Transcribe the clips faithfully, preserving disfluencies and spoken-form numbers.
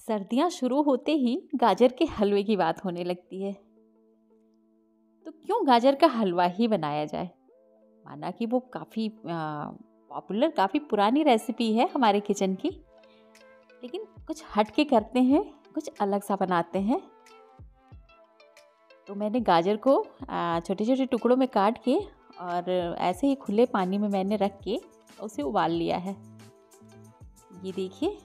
सर्दियाँ शुरू होते ही गाजर के हलवे की बात होने लगती है। तो क्यों गाजर का हलवा ही बनाया जाए। माना कि वो काफ़ी पॉपुलर काफ़ी पुरानी रेसिपी है हमारे किचन की, लेकिन कुछ हट के करते हैं, कुछ अलग सा बनाते हैं। तो मैंने गाजर को छोटे छोटे टुकड़ों में काट के और ऐसे ही खुले पानी में मैंने रख के उसे उबाल लिया है। ये देखिए।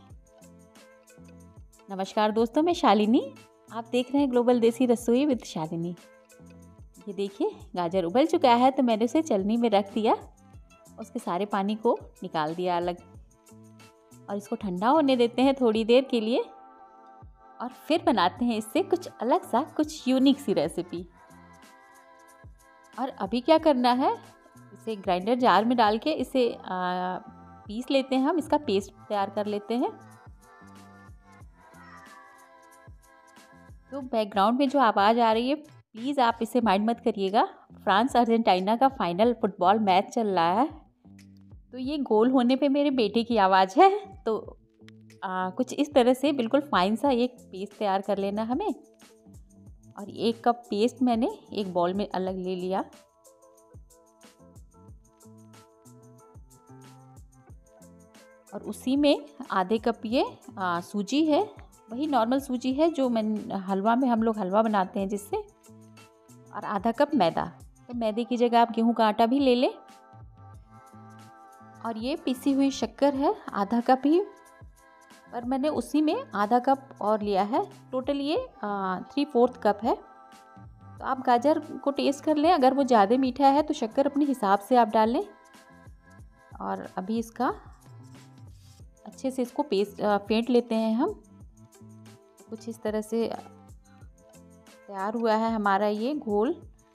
नमस्कार दोस्तों, मैं शालिनी, आप देख रहे हैं ग्लोबल देसी रसोई विद शालिनी। ये देखिए, गाजर उबल चुका है तो मैंने उसे चलनी में रख दिया, उसके सारे पानी को निकाल दिया अलग, और इसको ठंडा होने देते हैं थोड़ी देर के लिए, और फिर बनाते हैं इससे कुछ अलग सा, कुछ यूनिक सी रेसिपी। और अभी क्या करना है, इसे ग्राइंडर जार में डाल के इसे आ, पीस लेते हैं, हम इसका पेस्ट तैयार कर लेते हैं। तो बैकग्राउंड में जो आवाज़ आ रही है, प्लीज़ आप इसे माइंड मत करिएगा। फ्रांस अर्जेंटीना का फाइनल फुटबॉल मैच चल रहा है, तो ये गोल होने पे मेरे बेटे की आवाज़ है। तो आ, कुछ इस तरह से बिल्कुल फाइन सा एक पेस्ट तैयार कर लेना हमें। और एक कप पेस्ट मैंने एक बॉल में अलग ले लिया। और उसी में आधे कप ये आ, सूजी है, वही नॉर्मल सूजी है जो मैं हलवा में हम लोग हलवा बनाते हैं जिससे। और आधा कप मैदा, तो मैदे की जगह आप गेहूं का आटा भी ले लें। और ये पिसी हुई शक्कर है आधा कप ही, पर मैंने उसी में आधा कप और लिया है। टोटल ये थ्री फोर्थ कप है। तो आप गाजर को टेस्ट कर लें, अगर वो ज़्यादा मीठा है तो शक्कर अपने हिसाब से आप डाल लें। और अभी इसका अच्छे से इसको पेस्ट फेंट लेते हैं हम। कुछ इस तरह से तैयार हुआ है हमारा ये घोल।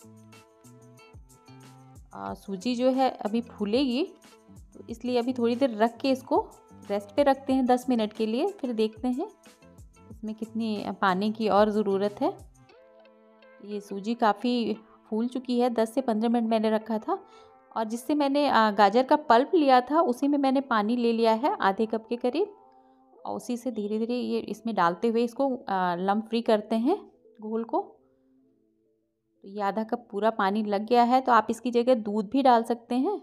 आ, सूजी जो है अभी फूलेगी, तो इसलिए अभी थोड़ी देर रख के इसको रेस्ट पे रखते हैं दस मिनट के लिए। फिर देखते हैं इसमें कितनी पानी की और ज़रूरत है। ये सूजी काफ़ी फूल चुकी है, दस से पंद्रह मिनट मैंने रखा था। और जिससे मैंने गाजर का पल्प लिया था, उसी में मैंने पानी ले लिया है आधे कप के करीब, और उसी से धीरे धीरे ये इसमें डालते हुए इसको लम्प फ्री करते हैं घोल को। तो ये आधा कप पूरा पानी लग गया है, तो आप इसकी जगह दूध भी डाल सकते हैं।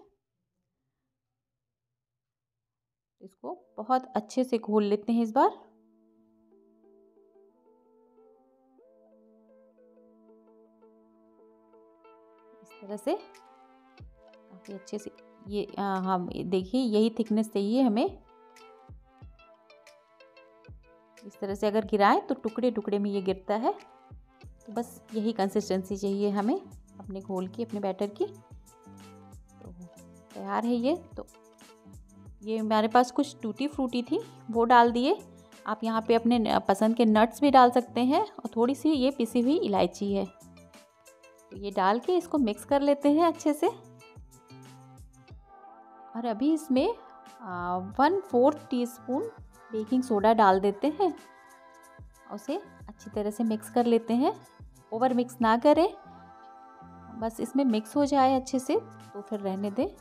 इसको बहुत अच्छे से घोल लेते हैं इस बार। इस तरह से काफ़ी अच्छे से ये हम देखिए, यही थिकनेस चाहिए हमें। इस तरह से अगर गिराएं तो टुकड़े टुकड़े में ये गिरता है। तो बस यही कंसिस्टेंसी चाहिए हमें अपने घोल की, अपने बैटर की। तो तैयार है ये। तो ये हमारे पास कुछ टूटी फ्रूटी थी, वो डाल दिए। आप यहाँ पे अपने पसंद के नट्स भी डाल सकते हैं, और थोड़ी सी ये पिसी हुई इलायची है। तो ये डाल के इसको मिक्स कर लेते हैं अच्छे से। और अभी इसमें one fourth teaspoon baking soda डाल देते हैं, उसे अच्छी तरह से मिक्स कर लेते हैं। ओवर मिक्स ना करें, बस इसमें मिक्स हो जाए अच्छे से, तो फिर रहने दें।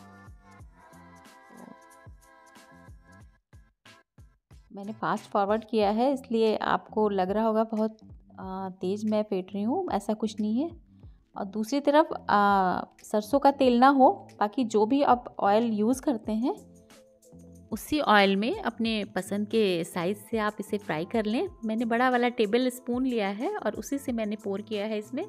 मैंने फास्ट फॉरवर्ड किया है, इसलिए आपको लग रहा होगा बहुत तेज़ मैं फेंट रही हूँ, ऐसा कुछ नहीं है। और दूसरी तरफ आ, सरसों का तेल ना हो, बाकी जो भी आप ऑयल यूज़ करते हैं उसी ऑयल में अपने पसंद के साइज़ से आप इसे फ्राई कर लें। मैंने बड़ा वाला टेबल स्पून लिया है और उसी से मैंने पोर किया है इसमें।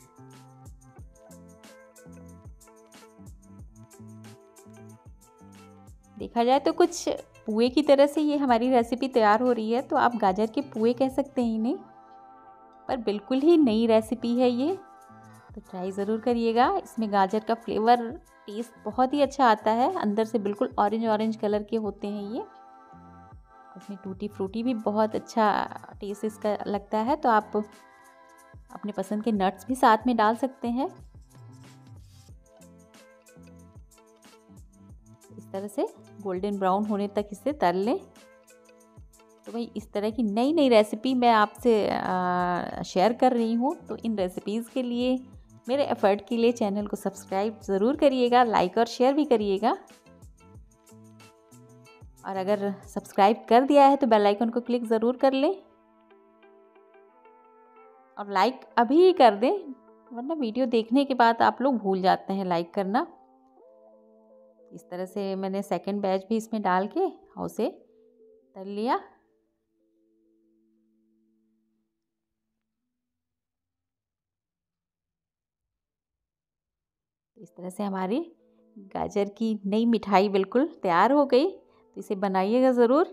देखा जाए तो कुछ पुए की तरह से ये हमारी रेसिपी तैयार हो रही है, तो आप गाजर के पुए कह सकते हैं इन्हें, पर बिल्कुल ही नई रेसिपी है ये। तो ट्राई ज़रूर करिएगा। इसमें गाजर का फ्लेवर टेस्ट बहुत ही अच्छा आता है, अंदर से बिल्कुल ऑरेंज ऑरेंज कलर के होते हैं ये। इसमें टूटी फ्रूटी भी बहुत अच्छा टेस्ट इसका लगता है, तो आप अपने पसंद के नट्स भी साथ में डाल सकते हैं। इस तरह से गोल्डन ब्राउन होने तक इसे तल लें। तो भाई, इस तरह की नई नई रेसिपी मैं आपसे शेयर कर रही हूँ। तो इन रेसिपीज़ के लिए, मेरे एफर्ट के लिए चैनल को सब्सक्राइब ज़रूर करिएगा, लाइक और शेयर भी करिएगा। और अगर सब्सक्राइब कर दिया है तो बेल आइकन को क्लिक ज़रूर कर लें और लाइक अभी ही कर दें, वरना वीडियो देखने के बाद आप लोग भूल जाते हैं लाइक करना। इस तरह से मैंने सेकंड बैच भी इसमें डाल के और उसे तल लिया। इस तरह से हमारी गाजर की नई मिठाई बिल्कुल तैयार हो गई। तो इसे बनाइएगा ज़रूर।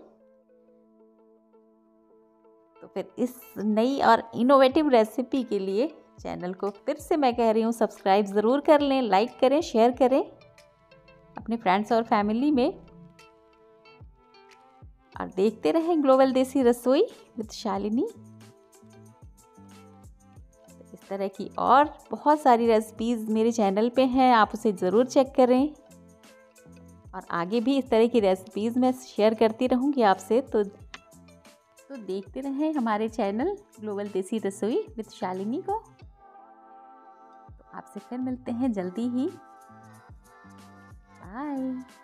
तो फिर इस नई और इनोवेटिव रेसिपी के लिए चैनल को फिर से मैं कह रही हूँ सब्सक्राइब ज़रूर कर लें, लाइक करें, शेयर करें अपने फ्रेंड्स और फैमिली में, और देखते रहें ग्लोबल देसी रसोई विद शालिनी। इस तरह की और बहुत सारी रेसिपीज़ मेरे चैनल पे हैं, आप उसे ज़रूर चेक करें। और आगे भी इस तरह की रेसिपीज़ मैं शेयर करती रहूँगी आपसे। तो तो देखते रहें हमारे चैनल ग्लोबल देसी रसोई विद शालिनी को। तो आपसे फिर मिलते हैं जल्दी ही। बाय।